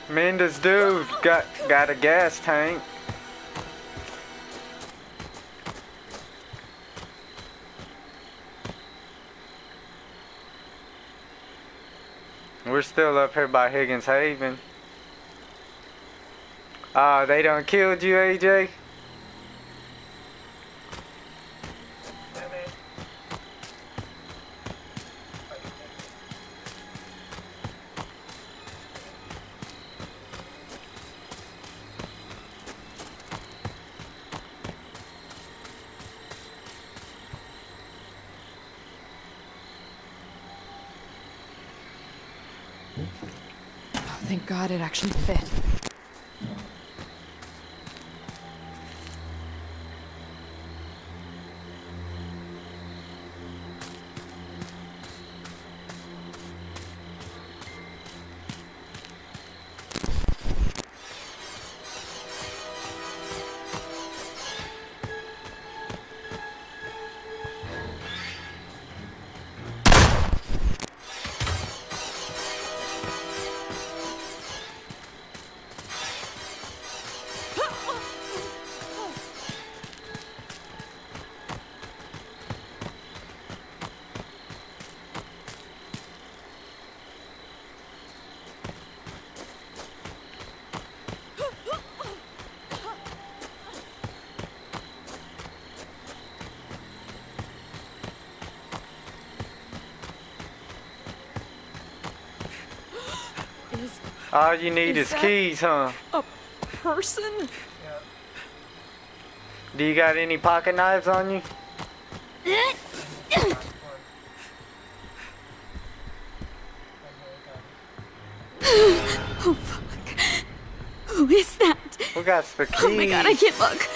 Man, this dude got a gas tank. We're still up here by Higgins Haven. They done killed you, AJ? Oh, thank God it actually fit. All you need is keys, huh? A person? Do you got any pocket knives on you? Oh fuck. Who is that? We got the keys. Oh my God, I can't look.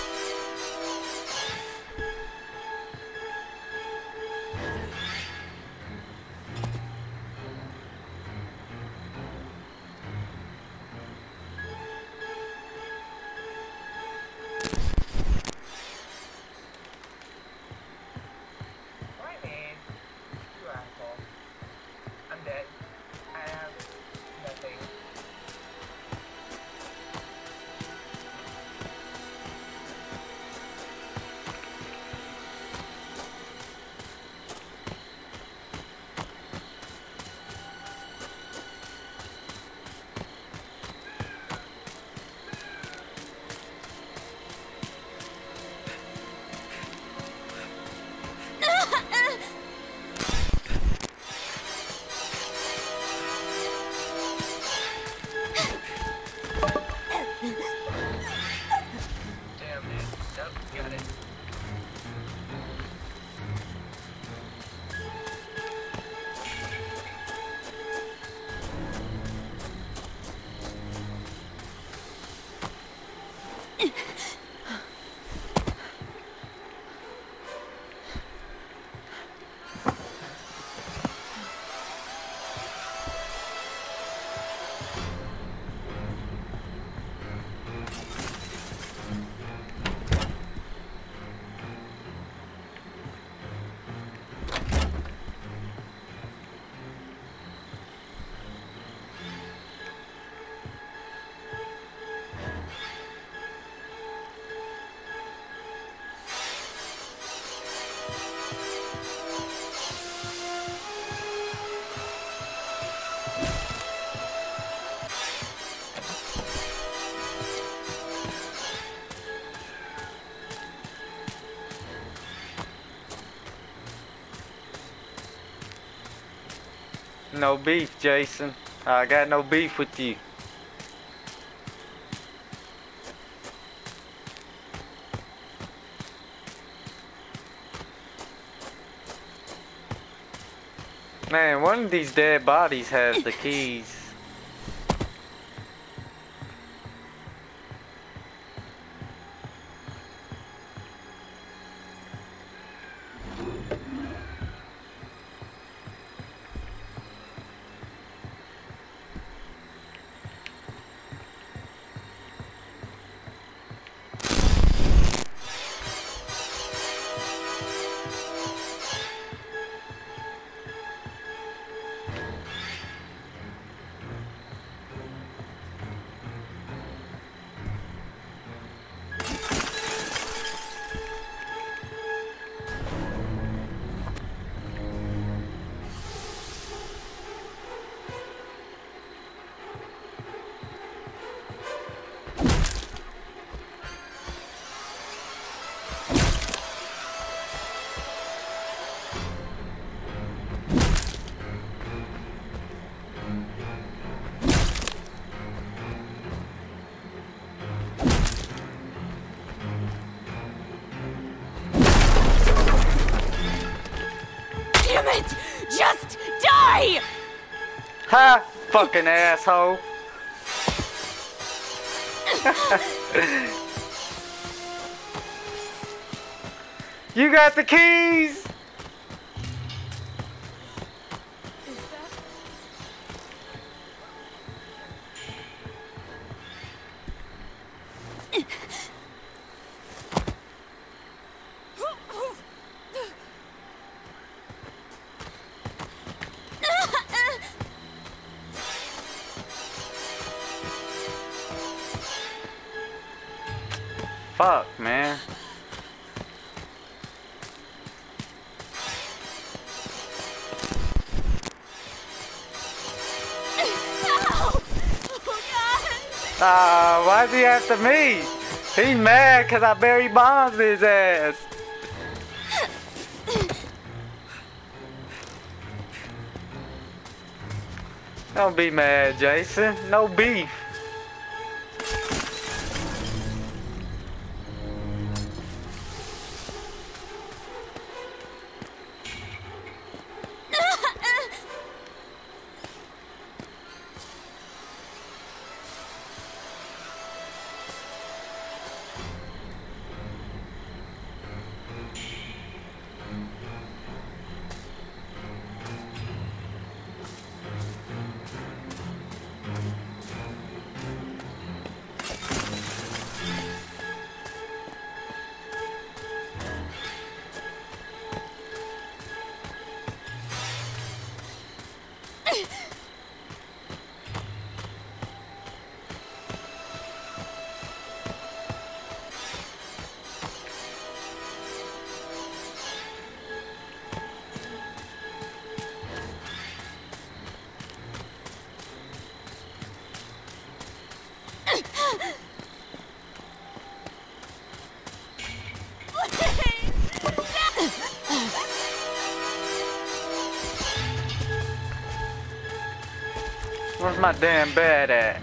No beef, Jason. I got no beef with you. Man, one of these dead bodies has the keys. Damn it! Just die! Ha! Fucking asshole. You got the keys! Fuck, man. Why's he after me? He's mad cause I Barry Bonds his ass. Don't be mad, Jason. No beef. Where's my damn bed at?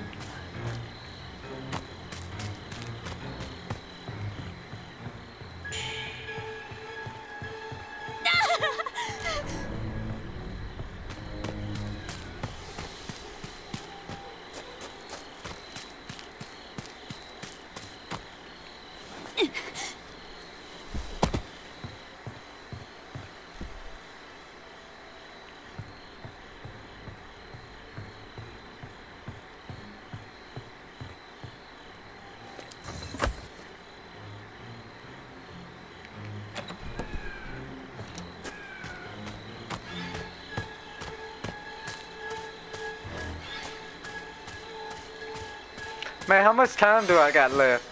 Man, how much time do I got left?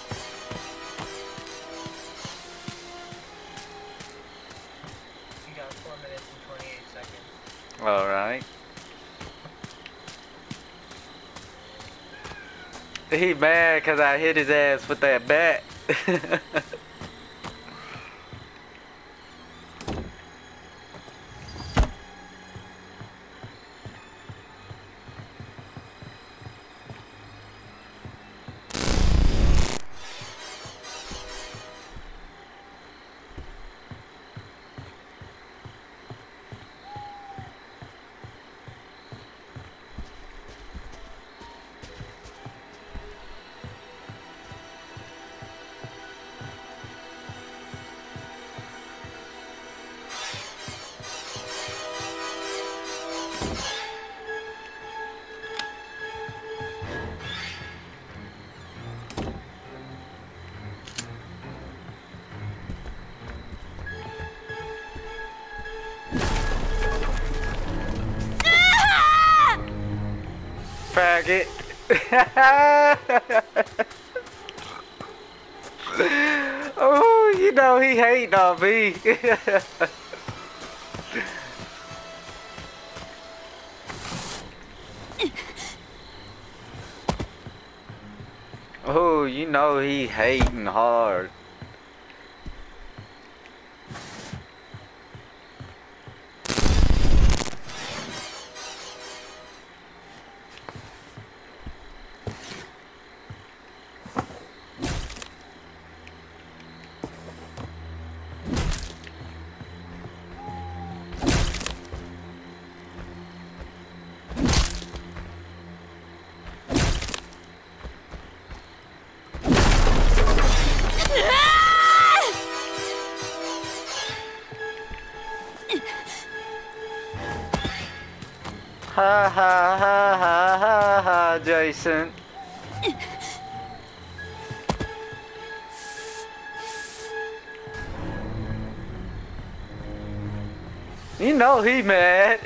You got 4 minutes and 28 seconds. Alright. He mad cause I hit his ass with that bat. Faggot. Oh, you know he hating on me. Oh, you know he hating hard. Ha ha ha ha ha ha, Jason. You know he mad.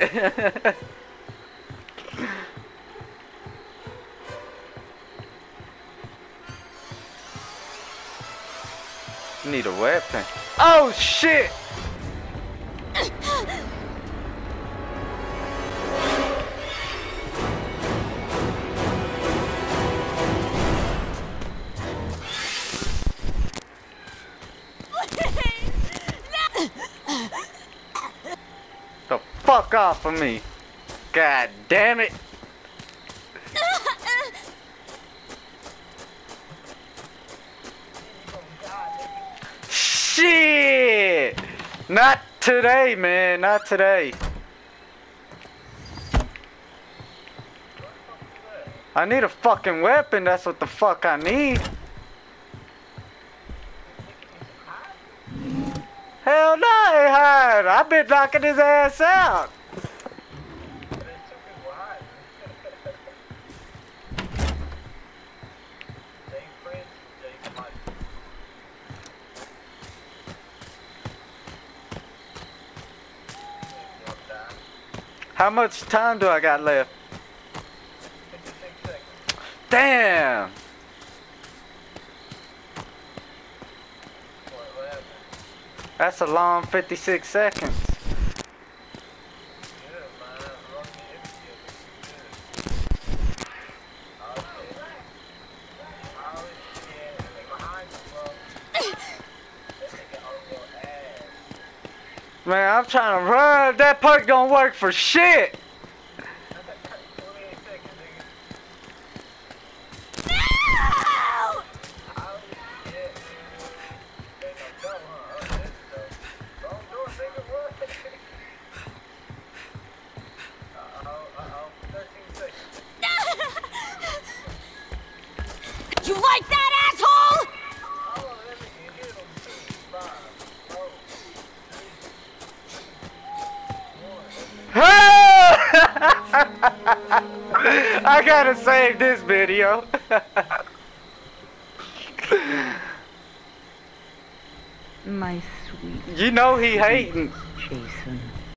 Need a weapon. Oh shit! The fuck off of me. God damn it. Shit! Not today, man. Not today. I need a fucking weapon. That's what the fuck I need. Hell no, I ain't hide. I've been knocking his ass out. How much time do I got left? 56 seconds. Damn. What happened? That's a long 56 seconds. Yeah, man. Run the good. Oh, shit. They behind you, bro. This nigga on your ass. Man, I'm trying to run. That perk don't work for shit. 28 seconds, nigga. No! Oh, shit. They don't know, huh? Oh, this though. Don't do it, nigga. What? Uh-oh. 13 seconds. You like that, asshole? Oh, let me hit him. 2, 5, 4, 3, 2, 1. I gotta save this video. My sweet You know he hating. Jason.